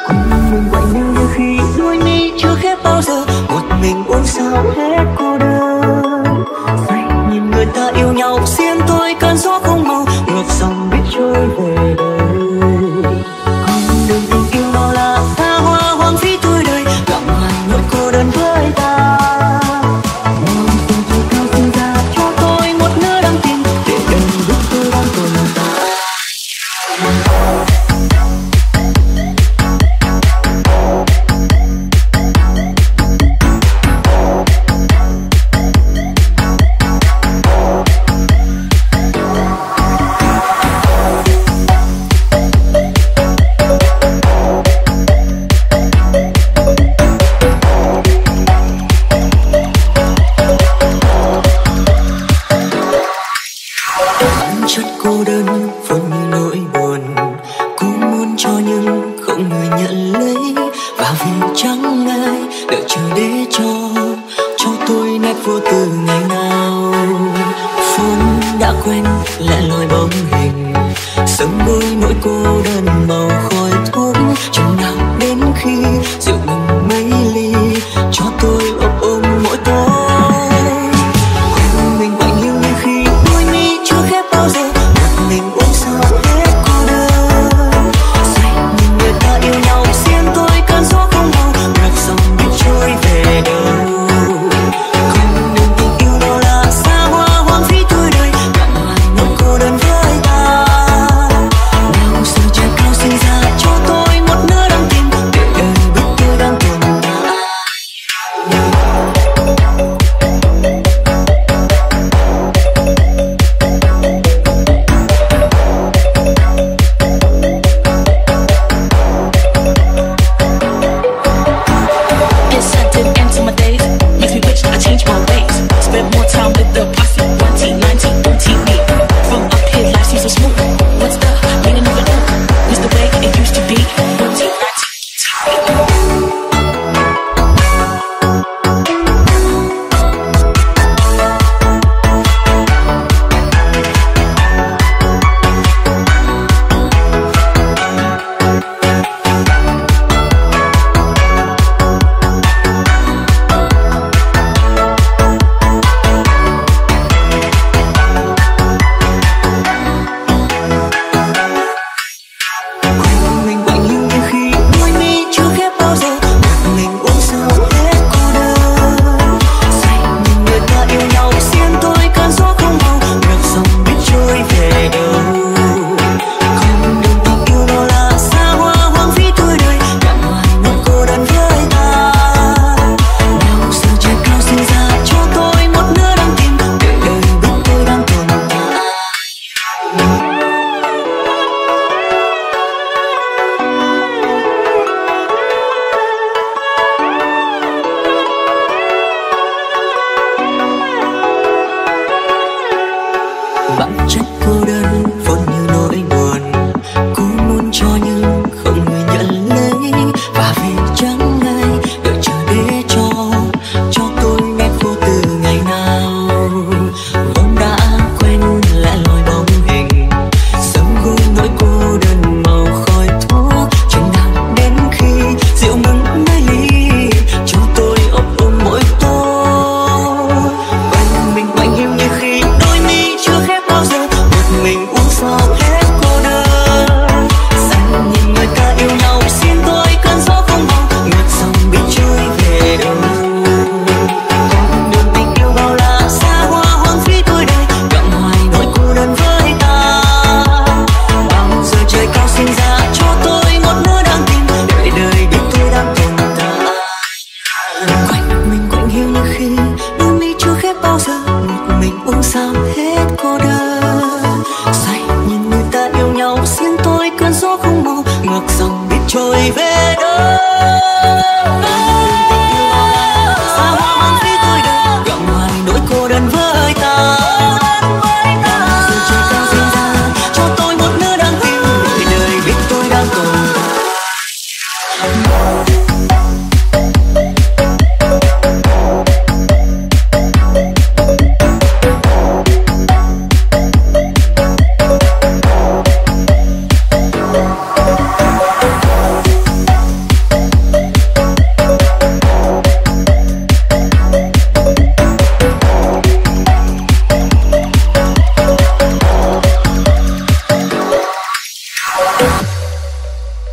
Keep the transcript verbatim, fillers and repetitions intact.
Quanh mình quạnh như như khi đôi mi chưa khép bao giờ, một mình uống sao hết cô đơn. Say nhìn người ta yêu nhau, riêng tôi cơn gió không màu, ngược dòng biết trôi về đời. Con đường tình yêu đó là xa hoa hoang phí tuổi đời, gặm nhằn nỗi cô đơn với ta. Mong từng trời cao sinh ra cho tôi một nửa đắng tình, để đời biết tôi đang tồn tại. Chất cô đơn vốn như nỗi buồn, cô muốn cho nhưng không người nhận lấy, và vì chẳng ai đợi chờ để cho cho tôi nét vô từ ngày nào. Vốn đã quen lẻ loi bóng hình, sớm bôi nỗi cô đơn màu khói thuốc, chừng nào đến khi rượu ngừng mấy ly cho tôi ôm ôm mỗi tối. Quanh mình quạnh hiu như khi đôi mi chưa khép bao giờ, một mình uống sao hết cô đơn. Say nhìn người ta yêu nhau, riêng tôi cơn gió không màu, ngược dòng biết trôi về đâu. Con đường tình yêu đó là xa hoa hoang phí tuổi đời, gặm nhằn nỗi cô đơn với ta. Nào giờ trời cao sinh ra cho tôi một nửa đắng tình, để đời biết tôi đang tồn tại. It's such an end to my days. Makes me wish I changed my ways. Spend more time with the posse. twenty nineteen, thirty me. From up here, life seems so smooth. What's the meaning of it all? It's the way it used to be. twenty nineteen, Quanh mình quạnh hiu như khi đôi mi chưa khép bao giờ, một mình uống sao hết cô đơn. Say nhìn người ta yêu nhau, riêng tôi cơn gió không màu, ngược dòng biết trôi về đâu. Con đường tình yêu đó là xa hoa hoang phí tuổi đời, gặm nhằn nỗi cô đơn với ta. Nào giờ trời cao sinh ra cho tôi một nửa đắng tình, để đời biết tôi đang tồn tại. Bản chất cô đơn vốn như nỗi buồn, cô muốn cho nhưng không người nhận lấy, và vì chẳng ai đợi chờ để cho cho tôi nét vô từ ngày nào. Vốn đã quen lẻ loi bóng hình, sớm gối nỗi cô đơn màu khói thuốc, chừng nào đến khi rượu ngừng mấy ly cho tôi ôm ôm mỗi tối. Quanh mình quạnh hiu như khi đôi mi chưa khép bao giờ, một mình uống sao hết cô đơn. Say nhìn người ta yêu nhau, riêng tôi cơn gió không màu, ngược dòng biết trôi về đâu. Con đường tình yêu bao la xa hoa hoang phí tuổi đời, gặm hoài nỗi cô đơn với ta. Bao giờ trời cao sinh ra cho tôi một nửa đắng tình, để đời biết tôi đang tồn tại. Quanh mình quạnh hiu như khi đôi mi chưa khép bao giờ, một mình uống sao hết cô đơn. Say nhìn người ta yêu nhau, riêng tôi cơn gió không màu, ngược dòng biết trôi về đâu.